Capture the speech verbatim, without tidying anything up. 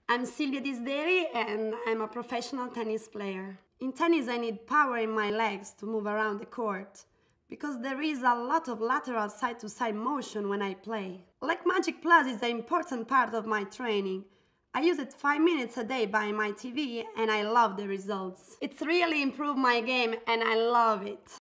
I'm Silvia Disderi and I'm a professional tennis player. In tennis I need power in my legs to move around the court, because there is a lot of lateral side-to-side motion when I play. Like Magic Plus is an important part of my training. I use it five minutes a day by my T V and I love the results. It's really improved my game and I love it.